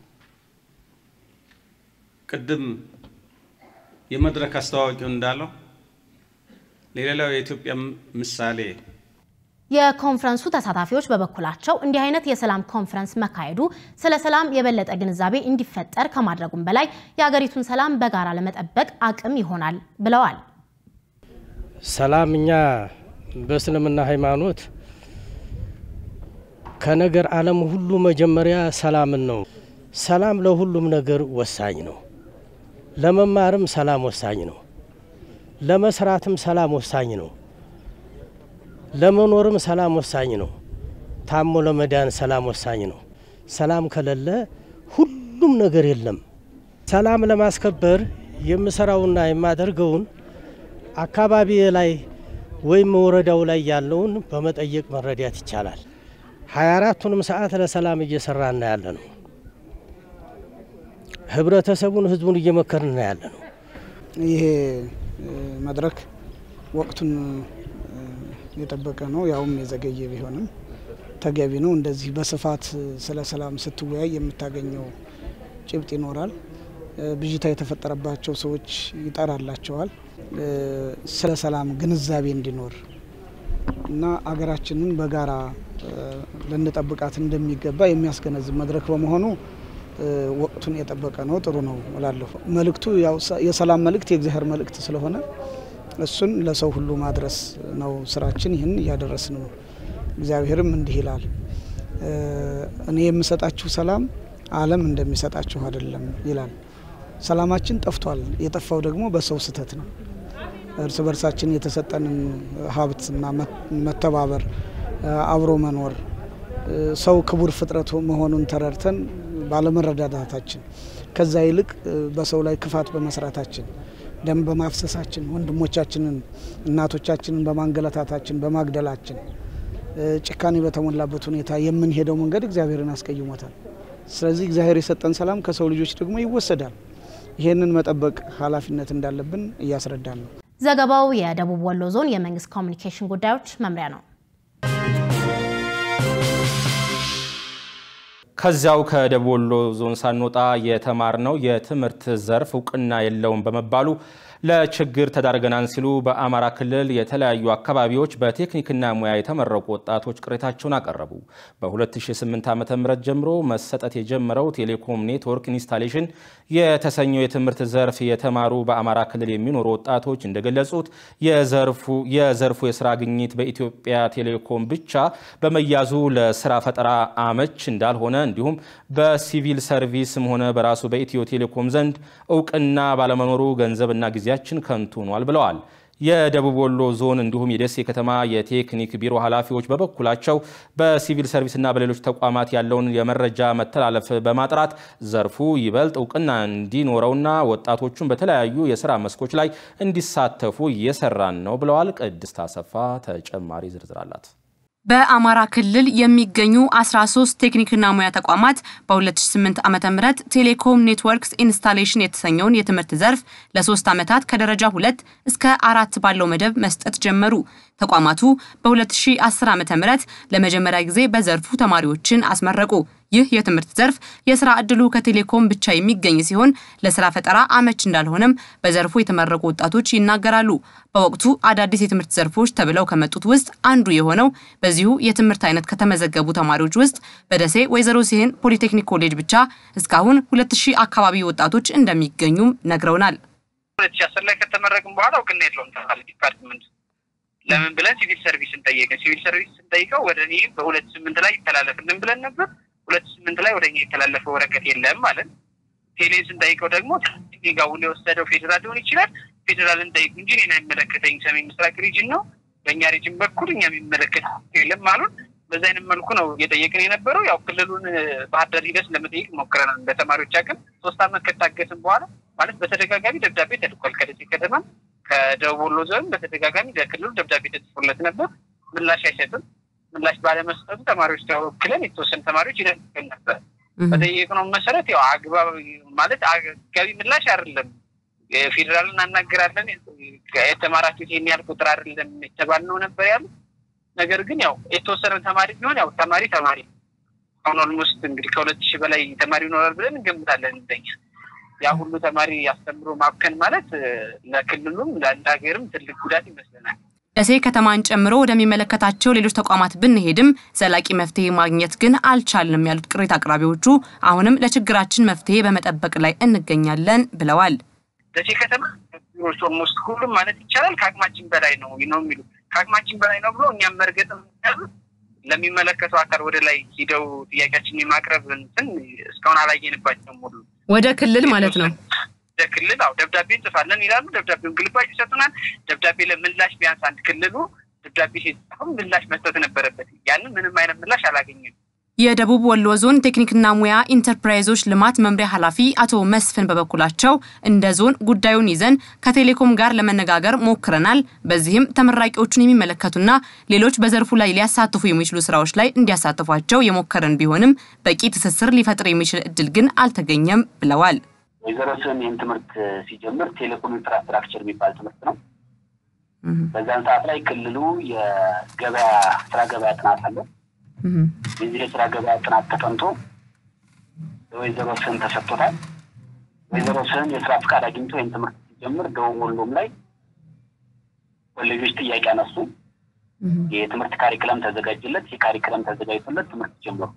ቅድም የመድረክ አስተዋዋቂው እንዳለው ሌላው የኢትዮጵያ ምሳሌ የኮንፈረንሱ ተሳታፊዎች በበኩላቸው እንዲህ አይነት የሰላም ኮንፈረንስ መካሄዱ ስለ ሰላም የበለጠ ግንዛቤ እንዲፈጠር ከማድረጉም በላይ የሀገሪቱን ሰላም በጋራ ለመጠበቅ አቅም ይሆናል ብለዋል። ሰላምኛ በእስልምና ሃይማኖት ከነገር ዓለም ሁሉ መጀመሪያ ሰላምን ነው። ሰላም ለሁሉም ነገር ወሳኝ ነው። ለመማርም ሰላም ወሳኝ ነው። ለመስራትም ሰላም ወሳኝ ነው። ለመኖርም ሰላም ወሳኝ ነው። ታሞ ለመዳን ሰላም ወሳኝ ነው። ሰላም ከሌለ ሁሉም ነገር የለም። ሰላም ለማስከበር የምሰራውና የማደርገውን አካባቢ ላይ ወይም ወረዳው ላይ ያለውን በመጠየቅ መረዳት ይቻላል። 24ቱንም ሰዓት ለሰላም እየሰራና ያለ ነው። ህብረተሰቡን ህዝቡን እየመከርና ያለ ነው። ይሄ መድረክ ወቅቱን የጠበቀ ነው። ያውም የዘገየ ቢሆንም ተገቢ ነው። እንደዚህ በስፋት ስለ ሰላም ስትወያይ የምታገኘው ጭብጥ ይኖራል። ብዥታ የተፈጠረባቸው ሰዎች ይጠራላቸዋል። ስለ ሰላም ግንዛቤ እንዲኖር እና አገራችንን በጋራ ልንጠብቃት እንደሚገባ የሚያስገነዝብ መድረክ በመሆኑ ወቅቱን የጠበቀ ነው። ጥሩ ነው እላለሁ። መልእክቱ ያው የሰላም መልእክት የእግዚአብሔር መልእክት ስለሆነ እሱን ለሰው ሁሉ ማድረስ ነው ስራችን። ይህን እያደረስን ነው። እግዚአብሔርም እንዲህ ይላል፣ እኔ የምሰጣችሁ ሰላም ዓለም እንደሚሰጣችሁ አይደለም ይላል። ሰላማችን ጠፍቷል። የጠፋው ደግሞ በሰው ስተት ነው። እርስ በርሳችን የተሰጠንን ሀብትና መተባበር አብሮ መኖር ሰው ክቡር ፍጥረት መሆኑን ተረድተን ባለመረዳዳታችን ከዛ ይልቅ በሰው ላይ ክፋት በመስራታችን ደም በማፍሰሳችን ወንድሞቻችንን እናቶቻችንን በማንገላታታችን በማግደላችን ጭካኔ በተሞላበት ሁኔታ የምንሄደው መንገድ እግዚአብሔርን አስቀይሞታል። ስለዚህ እግዚአብሔር የሰጠን ሰላም ከሰው ልጆች ደግሞ ይወሰዳል። ይሄንን መጠበቅ ኃላፊነት እንዳለብን እያስረዳን ነው። ዘገባው የደቡብ ወሎ ዞን የመንግስት ኮሚኒኬሽን ጉዳዮች መምሪያ ነው። ከዚያው ከደቡብ ወሎ ዞን ሳንወጣ የተማርነው የትምህርት ዘርፍ እውቅና የለውም በመባሉ ለችግር ተዳርገናል ሲሉ በአማራ ክልል የተለያዩ አካባቢዎች በቴክኒክና ሙያ የተመረቁ ወጣቶች ቅሬታቸውን አቀረቡ። በ2008 ዓ.ም ጀምሮ መሰጠት የጀመረው ቴሌኮም ኔትወርክ ኢንስታሌሽን የተሰኘው የትምህርት ዘርፍ የተማሩ በአማራ ክልል የሚኖሩ ወጣቶች እንደገለጹት የዘርፉ የስራ ግኝት በኢትዮጵያ ቴሌኮም ብቻ በመያዙ ለስራ ፈጠራ አመች እንዳልሆነ እንዲሁም በሲቪል ሰርቪስም ሆነ በራሱ በኢትዮ ቴሌኮም ዘንድ እውቅና ባለመኖሩ ገንዘብና ጊዜያችን ከንቱ ሆኗል ብለዋል። የደቡብ ወሎ ዞን እንዲሁም የደሴ ከተማ የቴክኒክ ቢሮ ኃላፊዎች በበኩላቸው በሲቪል ሰርቪስና በሌሎች ተቋማት ያለውን የመረጃ መተላለፍ በማጥራት ዘርፉ ይበልጥ እውቅና እንዲኖረውና ወጣቶቹን በተለያዩ የሥራ መስኮች ላይ እንዲሳተፉ እየሰራን ነው ብለዋል። ቅድስት አሰፋ ተጨማሪ ዝርዝር አላት። በአማራ ክልል የሚገኙ 13 ቴክኒክና ሙያ ተቋማት በ2008 ዓ.ም ቴሌኮም ኔትወርክስ ኢንስታሌሽን የተሰኘውን የትምህርት ዘርፍ ለ3 ዓመታት ከደረጃ 2 እስከ 4 ባለው መደብ መስጠት ጀመሩ። ተቋማቱ በ2010 ዓ.ም ለመጀመሪያ ጊዜ በዘርፉ ተማሪዎችን አስመረቁ። ይህ የትምህርት ዘርፍ የሥራ ዕድሉ ከቴሌኮም ብቻ የሚገኝ ሲሆን ለሥራ ፈጠራ አመች እንዳልሆነም በዘርፉ የተመረቁ ወጣቶች ይናገራሉ። በወቅቱ አዳዲስ የትምህርት ዘርፎች ተብለው ከመጡት ውስጥ አንዱ የሆነው በዚሁ የትምህርት አይነት ከተመዘገቡ ተማሪዎች ውስጥ በደሴ ወይዘሮ ሲህን ፖሊቴክኒክ ኮሌጅ ብቻ እስካሁን 2000 አካባቢ ወጣቶች እንደሚገኙም ነግረውናል። 2010 ላይ ከተመረቅን በኋላ እውቅና የለውም ተባለ ዲፓርትመንት። ለምን ብለን ሲቪል ሰርቪስ እንጠየቀን። ሲቪል ሰርቪስ እንጠይቀው ወደኔ በ2008 ላይ ይተላለፍልን ብለን ነበር። 2008 ላይ ወደኛ የተላለፈው ወረቀት የለም ማለት ቴሌስ እንጠይቀው ደግሞ ቴክኒካው የወሰደው ፌደራል ሊሆን ይችላል። ፌደራል እንጠይቅ እንጂ እኔን አይመለከተኝ ሰሜን ምስራቅ ሪጅን ነው። በእኛ ሪጅን በኩል እኛ የሚመለከት የለም ማለት በዛ አይነት መልኩ ነው እየጠየቅን የነበረው። ያው ክልሉን ባህር ዳር ሂደት ለመጠየቅ ሞክረናል። በተማሪዎች አቅም 3 ዓመት ከታገስን በኋላ ማለት በተደጋጋሚ ደብዳቤ ተልኳል። ከደሴ ከተማ ከደቡብ ወሎ ዞን በተደጋጋሚ ለክልሉ ደብዳቤ ተጽፎለት ነበር። ምላሽ አይሰጥም። ምላሽ ባለመስጠቱ ተማሪዎች ተወክለን የተወሰኑ ተማሪዎች ይደርሰን ነበር። በጠየቅነው መሰረት ያው አግባብ ማለት አገቢ ምላሽ አይደለም። ፌደራልን እናናገራለን የተማራችሁት ይሄን ያህል ቁጥር አይደለም የተባልነው ነበር ያሉ። ነገር ግን ያው የተወሰነ ተማሪ ቢሆን ያው ተማሪ አሁን ኦልሞስት እንግዲህ ከ2000 በላይ ተማሪ ይኖራል ብለን እንገምታለን እንደኛ። ያ ሁሉ ተማሪ ያስተምሮ ማብከን ማለት ለክልሉም ለሀገርም ትልቅ ጉዳት ይመስለናል። ደሴ ከተማን ጨምሮ ወደሚመለከታቸው ሌሎች ተቋማት ብንሄድም ዘላቂ መፍትሄ ማግኘት ግን አልቻልንም ያሉት ቅሬታ አቅራቢዎቹ አሁንም ለችግራችን መፍትሄ በመጠበቅ ላይ እንገኛለን ብለዋል። ደሴ ከተማ ቢሮዎች ኦልሞስት ሁሉም ማለት ይቻላል ከአቅማችን በላይ ነው የሚሉ ከአቅማችን በላይ ነው ብሎ እኛም መርገጥም ለሚመለከተው አካል ወደ ላይ ሄደው ጥያቄያችንን የማቅረብ እንትን እስካሁን አላየንባቸውም። ሁሉ ወደ ክልል ማለት ነው ክልል ደብዳቤ እንጽፋለን ይላሉ። ደብዳቤውን ግልባጭ ይሰጡናል። ደብዳቤ ለምላሽ ቢያንስ አንድ ክልሉ ደብዳቤ ሲጽፍ ምላሽ መስጠት ነበረበት። ያንን ምንም አይነት ምላሽ አላገኘንም። የደቡብ ወሎ ዞን ቴክኒክና ሙያ ኢንተርፕራይዞች ልማት መምሪያ ኃላፊ አቶ መስፍን በበኩላቸው እንደ ዞን ጉዳዩን ይዘን ከቴሌኮም ጋር ለመነጋገር ሞክረናል። በዚህም ተመራቂዎቹን የሚመለከቱና ሌሎች በዘርፉ ላይ ሊያሳትፉ የሚችሉ ስራዎች ላይ እንዲያሳትፏቸው የሞከረን ቢሆንም በቂ ትስስር ሊፈጥር የሚችል እድል ግን አልተገኘም ብለዋል። ወይዘሮ ሲህን ይህን ትምህርት ሲጀምር ቴሌኮም ኢንፍራስትራክቸር የሚባል ትምህርት ነው። በዛን ሰዓት ላይ ክልሉ ስራ ገበያ ጥናት አለ። የዚህ የስራ ገበያ ጥናት ተጠንቶ ወይዘሮ ሲህን ተሰጥቶታል። ወይዘሮ ሲህን የስራ ፍቃድ አግኝቶ ይህን ትምህርት ሲጀምር ደቡብ ወሎም ላይ ኮሌጆች ጥያቄ አነሱ። የትምህርት ካሪክለም ተዘጋጀለት። የካሪክለም ተዘጋጅቶለት ትምህርት ጀመሩ።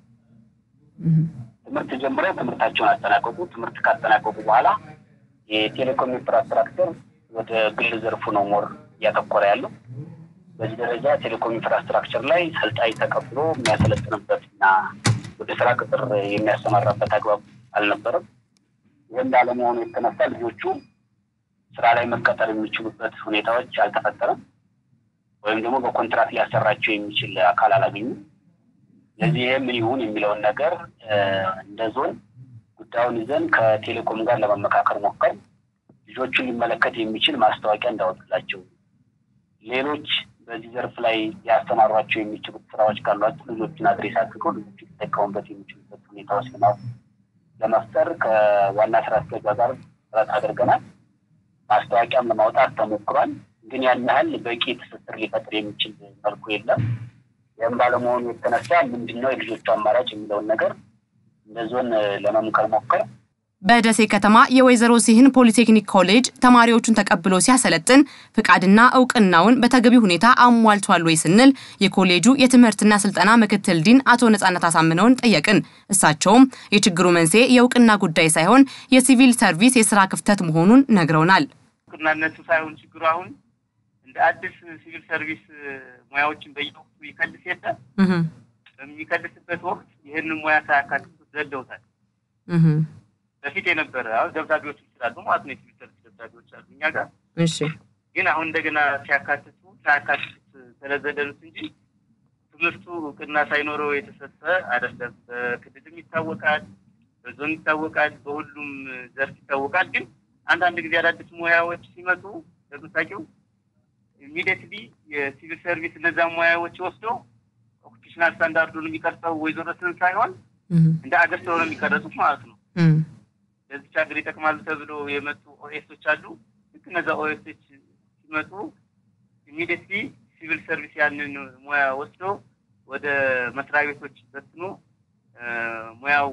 ትምህርት ጀምረው ትምህርታቸውን አጠናቀቁ። ትምህርት ካጠናቀቁ በኋላ የቴሌኮም ኢንፍራስትራክቸር ወደ ግል ዘርፉ ነው ሞር ያተኮረ ያለው። በዚህ ደረጃ ቴሌኮም ኢንፍራስትራክቸር ላይ ሰልጣኝ ተቀብሎ የሚያሰለጥንበትና ወደ ስራ ቅጥር የሚያሰማራበት አግባብ አልነበረም። ይህም ባለመሆኑ የተነሳ ልጆቹ ስራ ላይ መቀጠር የሚችሉበት ሁኔታዎች አልተፈጠረም። ወይም ደግሞ በኮንትራት ሊያሰራቸው የሚችል አካል አላገኙም። ለዚህ ምን ይሁን የሚለውን ነገር እንደ ዞን ጉዳዩን ይዘን ከቴሌኮም ጋር ለመመካከር ሞከር። ልጆቹን ሊመለከት የሚችል ማስታወቂያ እንዳወጡላቸው ሌሎች በዚህ ዘርፍ ላይ ያስተማሯቸው የሚችሉ ስራዎች ካሏቸው ልጆቹን አድሬስ አድርገው ልጆቹ ሊጠቀሙበት የሚችሉበት ሁኔታዎች ለመፍጠር ከዋና ስራ አስኪያጁ ጋር ጥረት አድርገናል። ማስታወቂያም ለማውጣት ተሞክሯል። ግን ያን ያህል በቂ ትስስር ሊፈጥር የሚችል መልኩ የለም። ባለመሆኑ የተነሳ ምንድነው የልጆቹ አማራጭ የሚለውን ነገር እንደ ዞን ለመምከር ሞከር። በደሴ ከተማ የወይዘሮ ሲህን ፖሊቴክኒክ ኮሌጅ ተማሪዎቹን ተቀብሎ ሲያሰለጥን ፍቃድና እውቅናውን በተገቢ ሁኔታ አሟልቷል ወይ ስንል የኮሌጁ የትምህርትና ስልጠና ምክትል ዲን አቶ ነጻነት አሳምነውን ጠየቅን። እሳቸውም የችግሩ መንስኤ የእውቅና ጉዳይ ሳይሆን የሲቪል ሰርቪስ የሥራ ክፍተት መሆኑን ነግረውናል። እውቅናነቱ ሳይሆን ችግሩ አሁን እንደ አዲስ ሲቪል ሰርቪስ ሙያዎችን በየወቅቱ ይከልስ የለ የሚከልስበት ወቅት ይህንን ሙያ ሳያካትቱ ዘደውታል። በፊት የነበረ ደብዳቤዎች ይችላሉ ማለት ነው የሲቪል ሰርቪስ ደብዳቤዎች አሉ እኛ ጋር እሺ ግን አሁን እንደገና ሳያካትቱ ተለዘደሉት እንጂ ትምህርቱ እውቅና ሳይኖረው የተሰጠ አይደለም። በክልልም ይታወቃል በዞን ይታወቃል በሁሉም ዘርፍ ይታወቃል። ግን አንዳንድ ጊዜ አዳዲስ ሙያዎች ሲመጡ ለምሳሌው ኢሚዲየትሊ የሲቪል ሰርቪስ እነዛ ሙያዎች ወስዶ ኦኩፔሽናል ስታንዳርዱን የሚቀርጸው ወይዘሮ ስን ሳይሆን እንደ አገር ስለሆነ የሚቀርጹት ማለት ነው። ለዚህ ሀገር ይጠቅማሉ ተብሎ የመጡ ኦኤሶች አሉ። ልክ እነዛ ኦኤሶች ሲመጡ ኢሚዲየትሊ ሲቪል ሰርቪስ ያንን ሙያ ወስዶ ወደ መስሪያ ቤቶች በትኖ ሙያው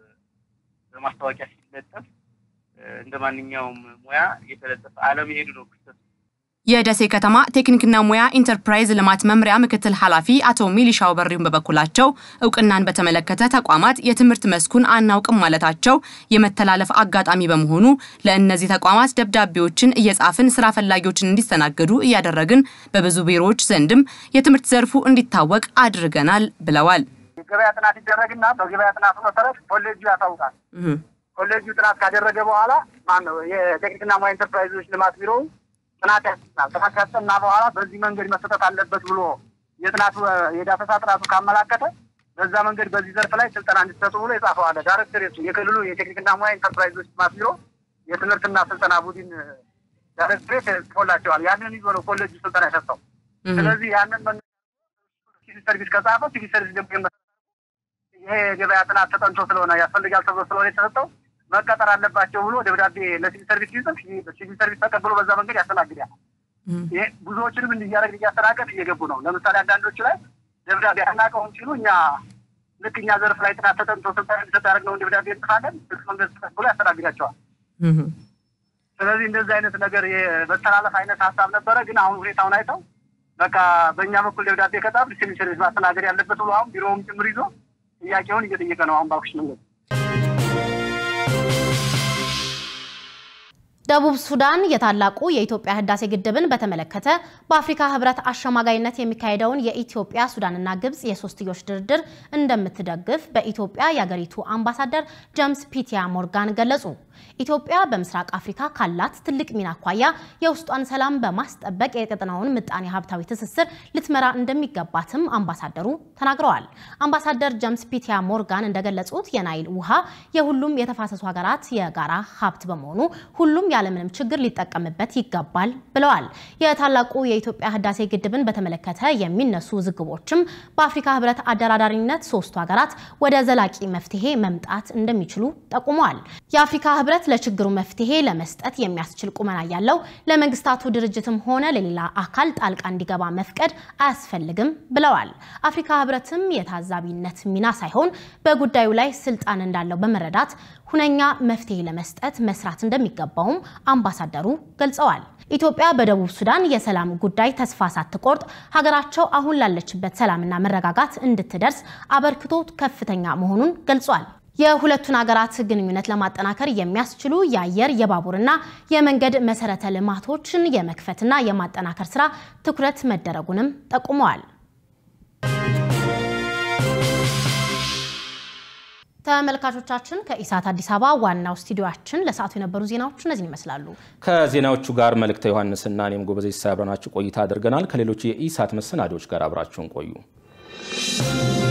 በማስታወቂያ ሲለጠፍ እንደማንኛውም ሙያ የተለጠፈ ዓለም ይሄዱ ነው ክስተቱ። የደሴ ከተማ ቴክኒክና ሙያ ኢንተርፕራይዝ ልማት መምሪያ ምክትል ኃላፊ አቶ ሚሊሻው በሪም በበኩላቸው እውቅናን በተመለከተ ተቋማት የትምህርት መስኩን አናውቅም ማለታቸው የመተላለፍ አጋጣሚ በመሆኑ ለእነዚህ ተቋማት ደብዳቤዎችን እየጻፍን ስራ ፈላጊዎችን እንዲስተናገዱ እያደረግን በብዙ ቢሮዎች ዘንድም የትምህርት ዘርፉ እንዲታወቅ አድርገናል ብለዋል። ገበያ ጥናት ይደረግና በገበያ ጥናቱ መሰረት ኮሌጁ ያታውቃል። ኮሌጁ ጥናት ካደረገ በኋላ ማነው የቴክኒክና ሙያ ኢንተርፕራይዞች ልማት ቢሮ ጥናት ያስናል። ተካካተና በኋላ በዚህ መንገድ መሰጠት አለበት ብሎ የዳሰሳ ጥናቱ ካመላከተ በዛ መንገድ በዚህ ዘርፍ ላይ ስልጠና እንዲሰጡ ብሎ የጻፈው አለ። ዳይሬክተሩ የክልሉ የቴክኒክና ሙያ ኢንተርፕራይዞች ልማት ቢሮ የትምህርትና ስልጠና ቡድን ዳይሬክተር ተቆላቸዋል። ያንን ይዞ ነው ኮሌጁ ስልጠና የሰጠው። ስለዚህ ያንን ሲቪል ሰርቪስ ከጻፈ ሲቪል ሰርቪስ ደግሞ ይሄ ገበያ ጥናት ተጠንቶ ስለሆነ ያስፈልጋል ተብሎ ስለሆነ የተሰጠው መቀጠር አለባቸው ብሎ ደብዳቤ ለሲቪል ሰርቪስ ይጽፍ ሲቪል ሰርቪስ ተቀብሎ በዛ መንገድ ያስተናግዳል። ይሄ ብዙዎችንም እንዲያረግ እያስተናገድ እየገቡ ነው። ለምሳሌ አንዳንዶቹ ላይ ደብዳቤ አናውቀውም ሲሉ እኛ ልክ እኛ ዘርፍ ላይ ጥናት ተጠንቶ ስልጠና እንዲሰጥ ነው ደብዳቤ እንጽፋለን መንገድ ተቀብሎ ያስተናግዳቸዋል። ስለዚህ እንደዚህ አይነት ነገር የመተላለፍ አይነት ሀሳብ ነበረ። ግን አሁን ሁኔታውን አይተው በቃ በእኛ በኩል ደብዳቤ ከጻፍ ሲቪል ሰርቪስ ማስተናገድ ያለበት ብሎ አሁን ቢሮውም ጭምር ይዞ ጥያቄውን እየጠየቀ ነው አሁን ባክሽ መንገድ። ደቡብ ሱዳን የታላቁ የኢትዮጵያ ህዳሴ ግድብን በተመለከተ በአፍሪካ ህብረት አሸማጋይነት የሚካሄደውን የኢትዮጵያ ሱዳንና ግብጽ የሶስትዮሽ ድርድር እንደምትደግፍ በኢትዮጵያ የአገሪቱ አምባሳደር ጀምስ ፒቲያ ሞርጋን ገለጹ። ኢትዮጵያ በምስራቅ አፍሪካ ካላት ትልቅ ሚና አኳያ የውስጧን ሰላም በማስጠበቅ የቀጠናውን ምጣኔ ሀብታዊ ትስስር ልትመራ እንደሚገባትም አምባሳደሩ ተናግረዋል። አምባሳደር ጀምስ ፒቲያ ሞርጋን እንደገለጹት የናይል ውሃ የሁሉም የተፋሰሱ ሀገራት የጋራ ሀብት በመሆኑ ሁሉም ያለምንም ችግር ሊጠቀምበት ይገባል ብለዋል። የታላቁ የኢትዮጵያ ህዳሴ ግድብን በተመለከተ የሚነሱ ዝግቦችም በአፍሪካ ህብረት አደራዳሪነት ሶስቱ ሀገራት ወደ ዘላቂ መፍትሄ መምጣት እንደሚችሉ ጠቁመዋል። የአፍሪካ ህብረት ለችግሩ መፍትሄ ለመስጠት የሚያስችል ቁመና ያለው ለመንግስታቱ ድርጅትም ሆነ ለሌላ አካል ጣልቃ እንዲገባ መፍቀድ አያስፈልግም ብለዋል። አፍሪካ ህብረትም የታዛቢነት ሚና ሳይሆን በጉዳዩ ላይ ስልጣን እንዳለው በመረዳት ሁነኛ መፍትሄ ለመስጠት መስራት እንደሚገባውም አምባሳደሩ ገልጸዋል። ኢትዮጵያ በደቡብ ሱዳን የሰላም ጉዳይ ተስፋ ሳትቆርጥ ሀገራቸው አሁን ላለችበት ሰላምና መረጋጋት እንድትደርስ አበርክቶ ከፍተኛ መሆኑን ገልጿል። የሁለቱን ሀገራት ግንኙነት ለማጠናከር የሚያስችሉ የአየር የባቡርና የመንገድ መሰረተ ልማቶችን የመክፈትና የማጠናከር ስራ ትኩረት መደረጉንም ጠቁመዋል። ተመልካቾቻችን ከኢሳት አዲስ አበባ ዋናው ስቱዲዮአችን ለሰዓቱ የነበሩ ዜናዎች እነዚህ ይመስላሉ። ከዜናዎቹ ጋር መልእክተ ዮሐንስና እኔም ጎበዜ ሳብራናችሁ ቆይታ አድርገናል። ከሌሎች የኢሳት መሰናዶዎች ጋር አብራችሁን ቆዩ።